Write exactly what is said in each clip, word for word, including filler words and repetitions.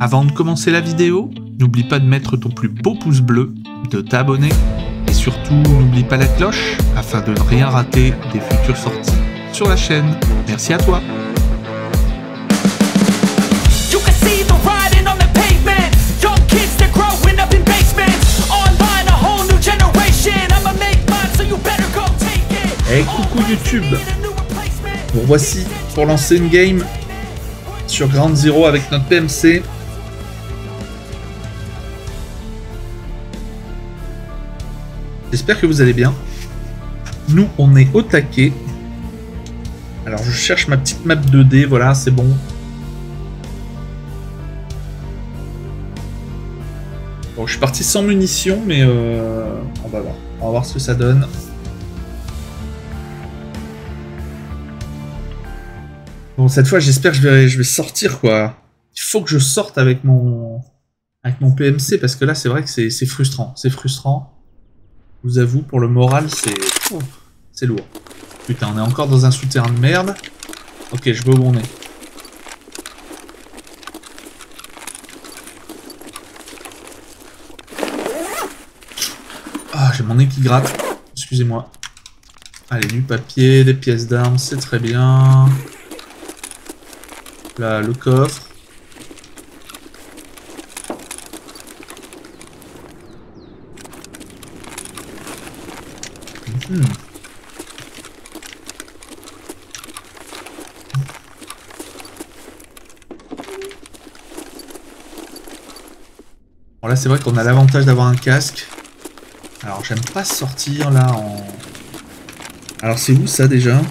Avant de commencer la vidéo, n'oublie pas de mettre ton plus beau pouce bleu, de t'abonner et surtout n'oublie pas la cloche afin de ne rien rater des futures sorties sur la chaîne. Merci à toi. Hey, coucou YouTube. Bon, voici pour lancer une game sur Ground Zero avec notre P M C. J'espère que vous allez bien. Nous, on est au taquet. Alors, je cherche ma petite map deux D. Voilà, c'est bon. Bon, je suis parti sans munitions, mais euh, on va voir. On va voir ce que ça donne. Bon, cette fois, j'espère que je vais, je vais sortir, quoi. Il faut que je sorte avec mon, avec mon P M C, parce que là, c'est vrai que c'est frustrant. C'est frustrant. Je vous avoue, pour le moral, c'est... C'est lourd. Putain, on est encore dans un souterrain de merde. Ok, je vois où on est. Ah, j'ai mon nez qui gratte. Excusez-moi. Allez, du papier, des pièces d'armes, c'est très bien. Là, le coffre. Hmm. Bon, là, c'est vrai qu'on a l'avantage d'avoir un casque. Alors, j'aime pas sortir là en... Alors, c'est où ça déjà?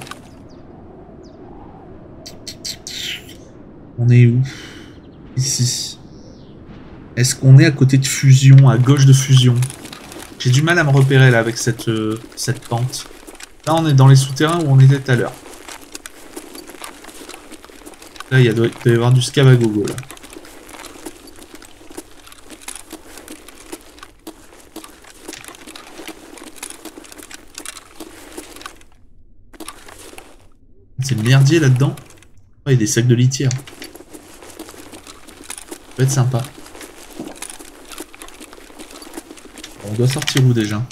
On est où? Ici. Est-ce qu'on est à côté de Fusion, à gauche de Fusion? J'ai du mal à me repérer là avec cette, euh, cette pente. Là, on est dans les souterrains où on était tout à l'heure. Là, il doit, il doit y avoir du scav à gogo là. C'est le merdier là-dedans. Oh, il y a des sacs de litière. Ça peut être sympa. On doit sortir où déjà?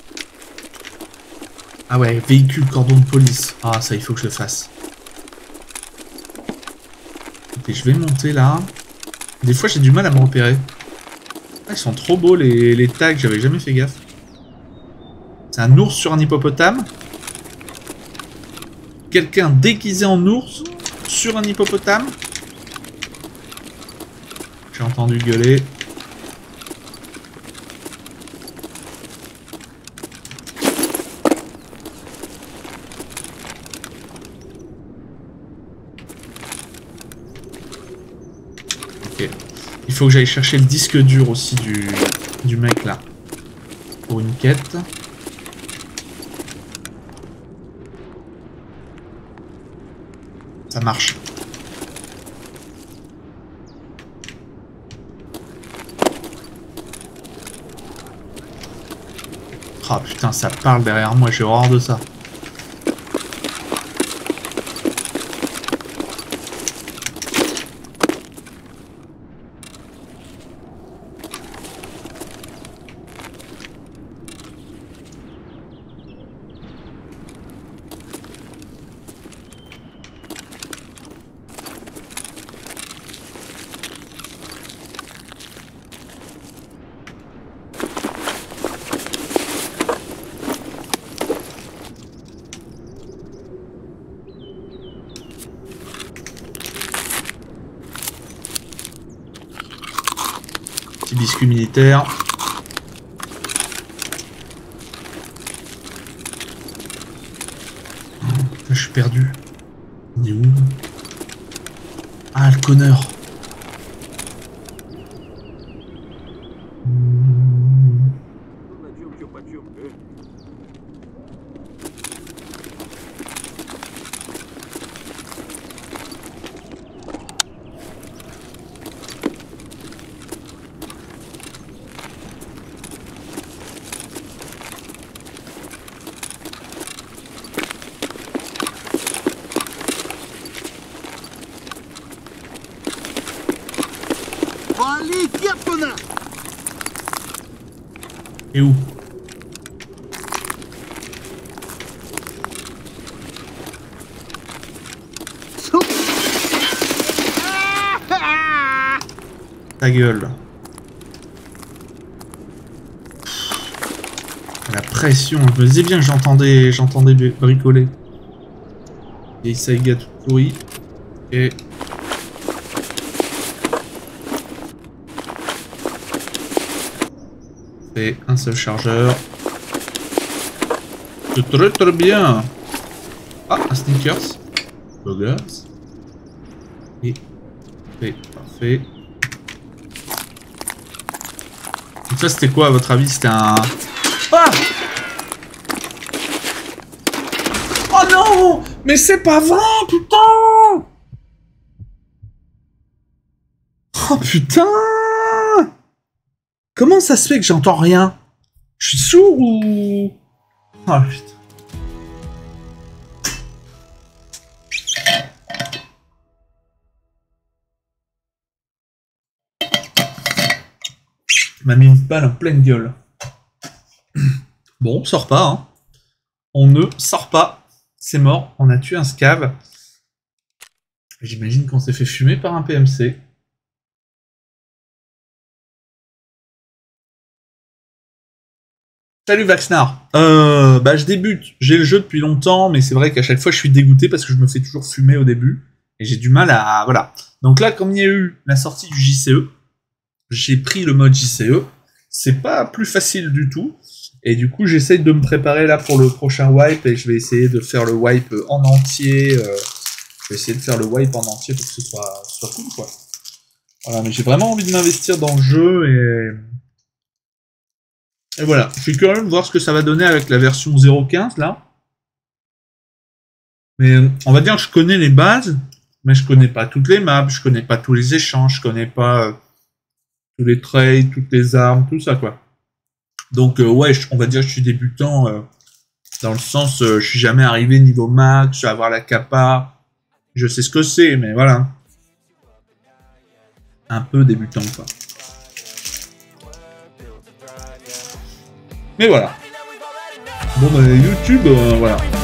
Ah ouais, véhicule, cordon de police. Ah, ça, il faut que je le fasse. Ok, je vais monter là. Des fois, j'ai du mal à me repérer. Ah, ils sont trop beaux les, les tags, j'avais jamais fait gaffe. C'est un ours sur un hippopotame. Quelqu'un déguisé en ours sur un hippopotame. J'ai entendu gueuler. Ok. Il faut que j'aille chercher le disque dur aussi du, du mec là. Pour une quête. Ça marche. Ah putain, ça parle derrière moi, j'ai horreur de ça. Petit biscuit militaire. Oh, là, je suis perdu. On est où? Ah, le connard. Et où? Ta gueule. La pression, je me disais bien que j'entendais j'entendais bricoler. Et Saiga tout pourri. Et... Et un seul chargeur. C'est très très bien. Ah, un sneakers. Buggers. Et... et parfait. Donc ça c'était quoi à votre avis? C'était un... Ah! Oh non! Mais c'est pas vrai, putain! Oh putain! Comment ça se fait que j'entends rien? Je suis sourd ou... Oh putain. M'a mis une balle en pleine gueule. Bon, on sort pas, hein. On ne sort pas. C'est mort, on a tué un scav. J'imagine qu'on s'est fait fumer par un P M C. Salut Vaxnar. Euh, bah je débute. J'ai le jeu depuis longtemps, mais c'est vrai qu'à chaque fois je suis dégoûté parce que je me fais toujours fumer au début. Et j'ai du mal à... Voilà. Donc là, comme il y a eu la sortie du J C E, j'ai pris le mode J C E. C'est pas plus facile du tout. Et du coup, j'essaye de me préparer là pour le prochain wipe. Et je vais essayer de faire le wipe en entier. Euh, je vais essayer de faire le wipe en entier pour que ce soit, ce soit cool, quoi. Voilà, mais j'ai vraiment envie de m'investir dans le jeu. Et, et voilà. Je suis curieux de voir ce que ça va donner avec la version zéro quinze, là. Mais on va dire que je connais les bases. Mais je connais pas toutes les maps. Je connais pas tous les échanges. Je connais pas... Euh, tous les trades, toutes les armes, tout ça, quoi. Donc, euh, ouais, je, on va dire que je suis débutant, euh, dans le sens, euh, je suis jamais arrivé niveau max, je vais avoir la capa, je sais ce que c'est, mais voilà. Un peu débutant, quoi. Mais voilà. Bon, bah, YouTube, euh, voilà.